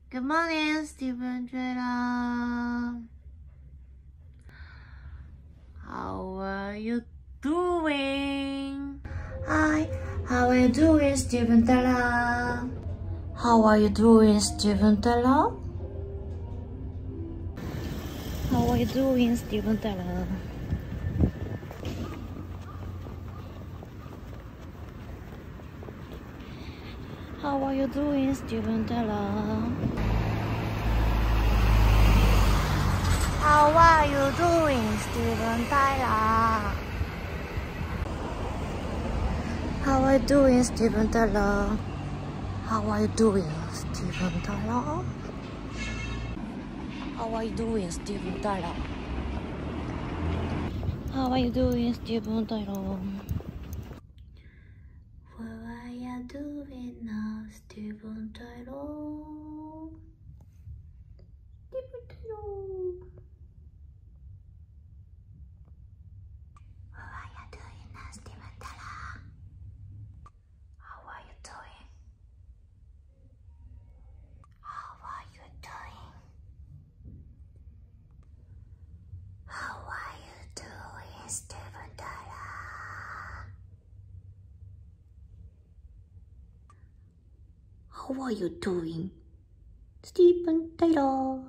Good morning, Stephen Taylor. How are you doing? Hi, how are you doing, Stephen Taylor? How are you doing, Stephen Taylor? How are you doing, Stephen Taylor? How are you doing, Stephen Taylor? How are you doing, Stephen Taylor? How are you doing, Stephen Taylor? How are you doing, Stephen Taylor? How are you doing, Stephen Taylor? How are you doing, Stephen Taylor? What are you doing now, Stephen Taylor? Stephen Taylor. What are you doing now, Stephen Taylor? How are you doing? How are you doing? How are you doing, Stephen Taylor? How are you doing, Stephen Taylor?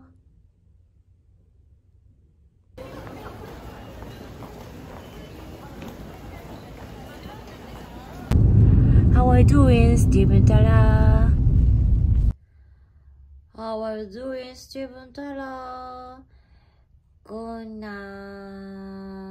How are you doing, Stephen Taylor? How are you doing, Stephen Taylor? Good night.